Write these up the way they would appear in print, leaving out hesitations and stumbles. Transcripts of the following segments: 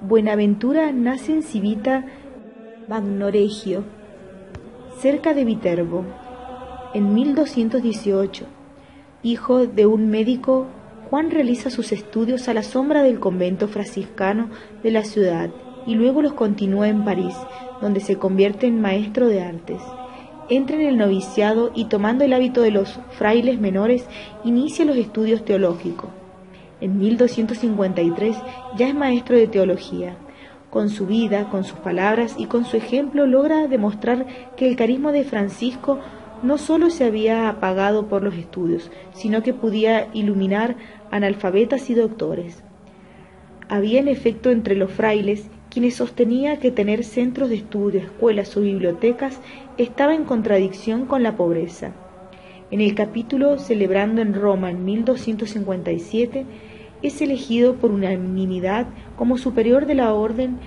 Buenaventura nace en Civita Bagnoregio, cerca de Viterbo, en 1218. Hijo de un médico, Juan realiza sus estudios a la sombra del convento franciscano de la ciudad y luego los continúa en París, donde se convierte en maestro de artes. Entra en el noviciado y, tomando el hábito de los frailes menores, inicia los estudios teológicos. En 1253 ya es maestro de teología. Con su vida, con sus palabras y con su ejemplo logra demostrar que el carisma de Francisco no sólo se había apagado por los estudios, sino que podía iluminar analfabetas y doctores. Había en efecto entre los frailes quienes sostenía que tener centros de estudio, escuelas o bibliotecas estaba en contradicción con la pobreza. En el capítulo celebrando en Roma en 1257, es elegido por unanimidad como superior de la orden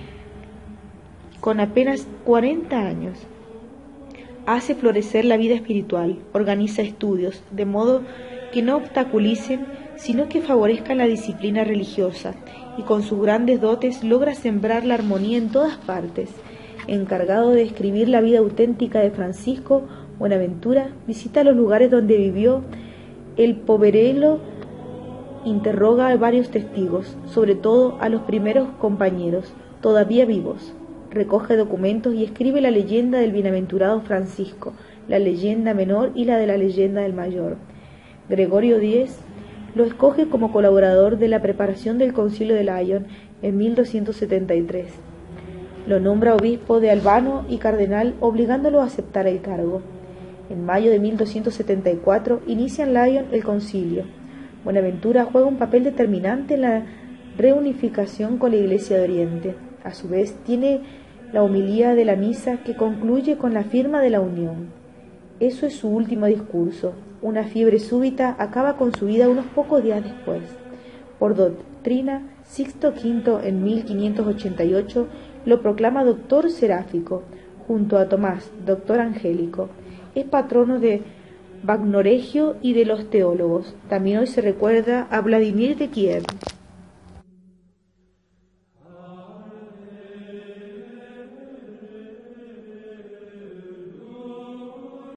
con apenas 40 años. Hace florecer la vida espiritual, organiza estudios, de modo que no obstaculicen, sino que favorezcan la disciplina religiosa, y con sus grandes dotes logra sembrar la armonía en todas partes. Encargado de escribir la vida auténtica de Francisco, Buenaventura visita los lugares donde vivió. El poverello interroga a varios testigos, sobre todo a los primeros compañeros, todavía vivos. Recoge documentos y escribe la leyenda del bienaventurado Francisco, la leyenda menor y la de la leyenda del mayor. Gregorio X lo escoge como colaborador de la preparación del Concilio de Lyon en 1273. Lo nombra obispo de Albano y cardenal, obligándolo a aceptar el cargo. En mayo de 1274 inicia en Lyon el concilio. Buenaventura juega un papel determinante en la reunificación con la Iglesia de Oriente. A su vez, tiene la homilía de la misa que concluye con la firma de la unión. Eso es su último discurso. Una fiebre súbita acaba con su vida unos pocos días después. Por doctrina, Sixto V en 1588 lo proclama doctor seráfico, junto a Tomás, doctor angélico. Es patrono de Bagnoregio y de los teólogos. También hoy se recuerda a Vladimir de Kiev.